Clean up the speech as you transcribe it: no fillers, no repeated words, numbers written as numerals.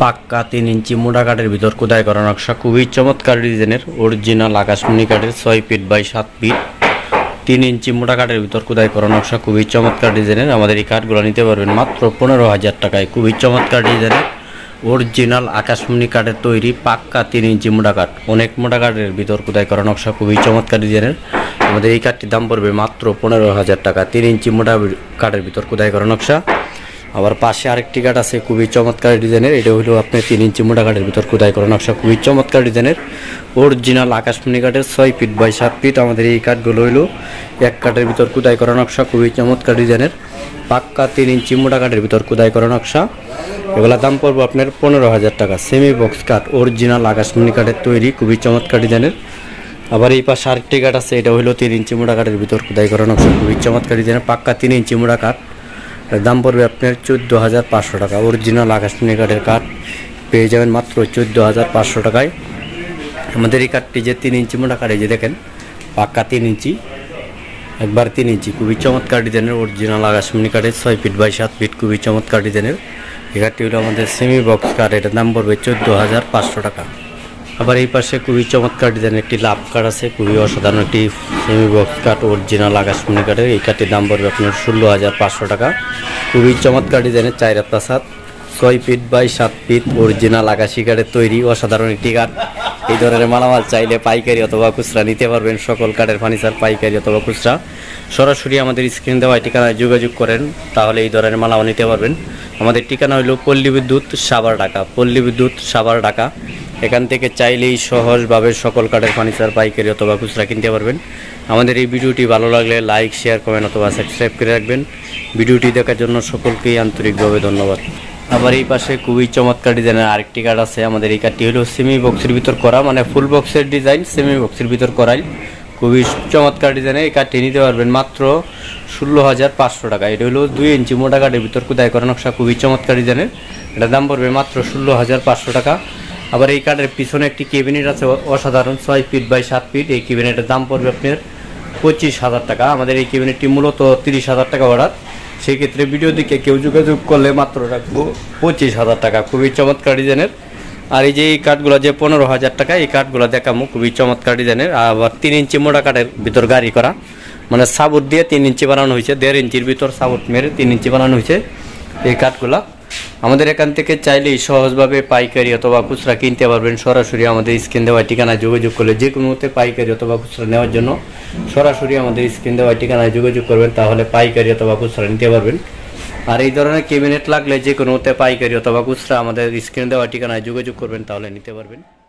পাক্কা 3 ইঞ্চি মোটা কাঠের ভিতর খোদাই করা নকশা, খুবই চমৎকার ডিজাইনের অরিজিনাল আকাশমণি কাঠের 6 ফিট বাই 7 ফিট 3 ইঞ্চি মোটা কাঠের ভিতর খোদাই করা নকশা, খুবই চমৎকার ডিজাইনের। আমাদের এই কাঠগুলো নিতে পারবেন মাত্র 15,000 টাকায়। খুবই চমৎকার ডিজাইনের অরিজিনাল আকাশমণি কাঠের তৈরি পাক্কা 3 ইঞ্চি মোটা কাঠ, অনেক মোটা কাঠের ভিতর খোদাই করা নকশা, খুবই চমৎকার ডিজাইনের। আমাদের এই কাঠটির দাম পড়বে মাত্র 15,000 টাকা। 3 ইঞ্চি মোটা কাঠের ভিতর খোদাই করা নকশা। আবার পাশে আরেকটি কাঠ আছে খুবই চমৎকার ডিজাইনের, এটা হলো আপনার 3 ইঞ্চি মোটা কাঠের ভিতর খোদাই করা নকশা, খুবই চমৎকার ডিজাইনের অরিজিনাল আকাশমণি কাঠের 6 ফিট বাই 7 ফিট। আমাদের এই কাঠগুলো হলো এক কাঠের ভিতর খোদাই করা নকশা, খুবই চমৎকার ডিজাইনের পাক্কা 3 ইঞ্চি মোটা কাঠের ভিতর খোদাই করা নকশা। এগুলোর দাম পড়বে আপনার 15,000 টাকা। সেমি বক্স কাঠ অরিজিনাল আকাশমণি কাঠের তৈরি, খুবই চমৎকার ডিজাইনের। আবার এই পাশে আরেকটি কাঠ আছে, এটা হলো 3 ইঞ্চি মোটা কাঠের ভিতর খোদাই করা নকশা, খুবই চমৎকার ডিজাইনের পাক্কা 3 ইঞ্চি মোটা কাঠ। দাম পড়বে আপনার 14,500 টাকা। অরিজিনাল আকাশমণি কাঠের কাঠ পেয়ে যাবেন মাত্র 14,500 টাকায়। আমাদের এই কাঠটি যে 3 ইঞ্চি মোটা কাঠ, এই যে দেখেন পাক্কা 3 ইঞ্চি, একবার 3 ইঞ্চি, খুবই চমৎকার ডিজাইনের অরিজিনাল আকাশমণি কাঠের 6 ফিট বাই 7 ফিট, খুবই চমৎকার ডিজাইনের। এই কাঠটি হলো আমাদের সেমি বক্স কাঠ, এটার দাম পড়বে 14,500 টাকা। আবার এই পাশে খুবই চমৎকার ডিজাইনের একটি লাভ কাঠ আছে, খুবই অসাধারণ একটি সেমি বক্স কাঠ অরিজিনাল আকাশমণি কাঠের। এই কাঠটির দাম পড়বে আপনার 16,500 টাকা। খুবই চমৎকার ডিজাইনের 4 প্রাসাদ 6 ফিট বাই 7 ফিট অরিজিনাল আকাশি কাঠের তৈরি, অসাধারণ একটি কাঠ। এই ধরনের মালামাল চাইলে পাইকারি অথবা খুচরা নিতে পারবেন। সকল কাঠের ফার্নিচার পাইকারি অথবা খুচরা সরাসরি আমাদের স্ক্রিন দেওয়া ঠিকানায় যোগাযোগ করেন, তাহলে এই ধরনের মালামাল নিতে পারবেন। আমাদের ঠিকানা হলো পল্লী বিদ্যুৎ সাভার ঢাকা, পল্লী বিদ্যুৎ সাভার ঢাকা। এখান থেকে চাইলেই সহজভাবে সকল কাঠের ফার্নিচার পাইকারি অথবা খুচরা কিনতে পারবেন। আমাদের এই ভিডিওটি ভালো লাগলে লাইক, শেয়ার, কমেন্ট অথবা সাবস্ক্রাইব করে রাখবেন। ভিডিওটি দেখার জন্য সকলকেই আন্তরিকভাবে ধন্যবাদ। আবার এই পাশে খুবই চমৎকার ডিজাইনের আরেকটি কাঠ আছে। আমাদের এই কাঠটি হলো সেমি বক্সের ভিতর করা, মানে ফুল বক্সের ডিজাইন সেমি বক্সের ভিতর করাই, খুবই চমৎকার ডিজাইনের। এই কাঠটি নিতে পারবেন মাত্র 16,500 টাকা। এটা হলো 2 ইঞ্চি মোটা কাঠের ভিতর খোদাই করা নকশা, খুবই চমৎকার ডিজাইনের। এটার দাম পড়বে মাত্র 16,500 টাকা। আবার এই কাঠের পিছনে একটি ক্যাবিনেট আছে অসাধারণ 6 ফিট বাই 7 ফিট। এই ক্যাবিনেটের দাম পড়বে আপনার 25,000 টাকা। আমাদের এই ক্যাবিনেটটি মূলত 30,000 টাকা অর্ডার, সেক্ষেত্রে ভিডিও দিকে কেউ যোগাযোগ করলে মাত্র রাখবো 25,000 টাকা। খুবই চমৎকার ডিজাইনের। আর এই যে এই কাঠগুলো যে 15,000 টাকা, এই কাঠগুলো দেখামো, খুবই চমৎকার ডিজাইনের। আবার 3 ইঞ্চি মোটা কাঠের ভিতর গাড়ি করা, মানে সাবুট দিয়ে 3 ইঞ্চি বানানো হয়েছে, 1.5 ইঞ্চির ভিতর সাবুট মেরে 3 ইঞ্চি বানানো হয়েছে এই কাঠগুলা। আমাদের এখান থেকে চাইলেই সহজভাবে পাইকারি অথবা খুচরা কিনতে পারবেন। সরাসরি আমাদের স্ক্রিন দেওয়া ঠিকানায় যোগাযোগ করলে যে কোনো মতে পাইকারি অথবা খুচরা নেওয়ার জন্য সরাসরি আমাদের স্ক্রিন দেওয়া ঠিকানায় যোগাযোগ করবেন, তাহলে পাইকারি অথবা খুচরা নিতে পারবেন। আর এই ধরনের ক্যাবিনেট লাগলে যে কোনো মতে পাইকারি অথবা খুচরা আমাদের স্ক্রিন দেওয়া ঠিকানায় যোগাযোগ করবেন, তাহলে নিতে পারবেন।